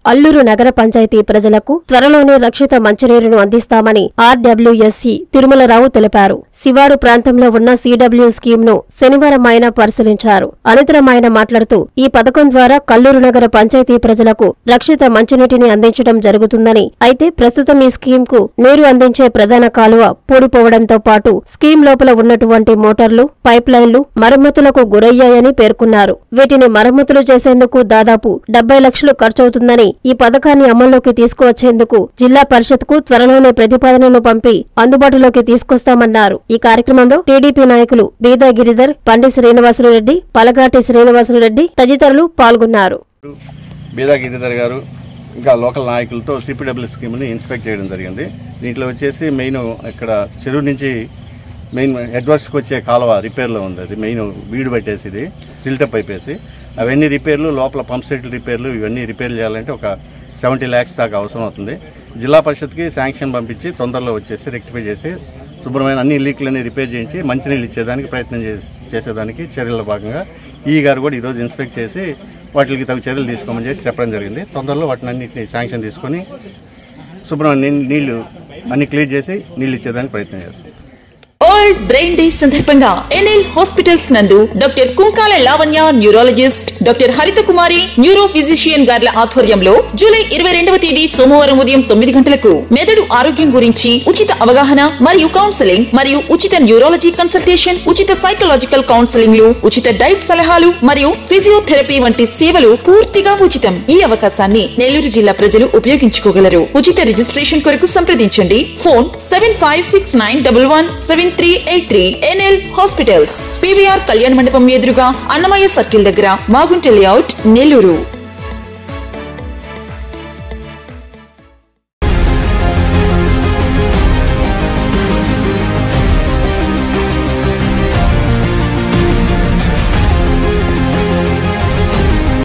అల్లూరు నగర పంచాయతీ ప్రజలకు త్వరలోనే రక్షిత మంచినీరును అందిస్తామని ఆర్డబ్ల్యూఎస్సీ తిరుమలరావు తెలిపారు. శివారు ప్రాంతంలో ఉన్న సిడబ్ల్యూ స్కీమ్ను శనివారం ఆయన పరిశీలించారు. అనంతరం ఆయన మాట్లాడుతూ ఈ పథకం ద్వారా కల్లూరు నగర పంచాయతీ ప్రజలకు రక్షిత మంచినీటిని అందించడం జరుగుతుందని, అయితే ప్రస్తుతం ఈ స్కీమ్కు నీరు అందించే ప్రధాన కాలువ పూడిపోవడంతో పాటు స్కీమ్ లోపల ఉన్నటువంటి మోటార్లు, పైప్ లైన్లు మరమ్మతులకు గురయ్యాయని పేర్కొన్నారు. వీటిని మరమ్మతులు చేసేందుకు దాదాపు 70 లక్షలు ఖర్చవుతుందని, ఈ పథకాన్ని అమల్లోకి తీసుకువచ్చేందుకు జిల్లా పరిషత్కు త్వరలోనే ప్రతిపాదనను పంపి అందుబాటులోకి తీసుకొస్తామన్నారు. ఈ కార్యక్రమంలో టీడీపీ నాయకులు బీదా గిరిధర్, పండి శ్రీనివాసులురెడ్డి, పలగాటి శ్రీనివాసులురెడ్డి తదితరులు పాల్గొన్నారు. బీదా గిరిధర్ గారు ఇంకా లోకల్ నాయకులతో సిపిడబ్ల్యూ స్కీమ్ని ఇన్స్పెక్ట్ చేయడం జరిగింది. దీంట్లో వచ్చేసి మెయిన్ ఇక్కడ చెరువు నుంచి మెయిన్ హెడ్వర్క్స్కి వచ్చే కాలువ రిపేర్లో ఉంది. అది మెయిన్ వీడు పెట్టేసి ఇది సిల్టప్ అయిపోయేసి అవన్నీ రిపేర్లు, లోపల పంప్ సెట్లు రిపేర్లు, ఇవన్నీ రిపేర్లు చేయాలంటే ఒక 70 lakhs దాకా అవసరం అవుతుంది. జిల్లా పరిషత్కి శాంక్షన్ పంపించి తొందరలో వచ్చేసి రెక్టిఫై చేసి శుభ్రమైన అన్ని లీక్లన్నీ రిపేర్ చేయించి మంచినీళ్ళు ఇచ్చేదానికి ప్రయత్నం చేసేదానికి చర్యల్లో భాగంగా ఈ గారు కూడా ఈరోజు ఇన్స్పెక్ట్ చేసి వాటికి తగు చర్యలు తీసుకోమని చేసి చెప్పడం జరిగింది. తొందరలో వాటిని అన్నింటినీ శాంక్షన్ తీసుకొని శుభ్రమైన నీళ్లు అన్ని క్లియర్ చేసి నీళ్ళు ఇచ్చేదానికి ప్రయత్నం చేస్తాం. వరల్డ్ బ్రెయిన్ డే సందర్భంగా ఎన్ఎల్ హాస్పిటల్స్ నందు doctor Kunkala Lavanya neurologist, doctor Haritha Kumari neuro physician గార్ల ఆధ్వర్యంలో జూలై 22వ తేదీ సోమవారం ఉదయం 9 గంటలకు మెదడు ఆరోగ్యం గురించి ఉచిత అవగాహన మరియు కౌన్సెలింగ్ మరియు ఉచిత న్యూరాలజీ కన్సల్టేషన్, ఉచిత సైకలాజికల్ కౌన్సెలింగ్లు, ఉచిత డైట్ సలహాలు మరియు ఫిజియోథెరపీ వంటి సేవలు పూర్తిగా ఉచితం. ఈ అవకాశాన్ని నెల్లూరు జిల్లా ప్రజలు ఉపయోగించుకోగలరు. ఉచిత రిజిస్ట్రేషన్ కొరకు సంప్రదించండి. ఫోన్ 7569117383. ఎన్ఎల్ హాస్పిటల్స్, పీవీఆర్ కళ్యాణ మండపం ఎదురుగా అన్నమయ్య సర్కిల్ దగ్గర, మాగుంట లేఅవుట్, నెల్లూరు.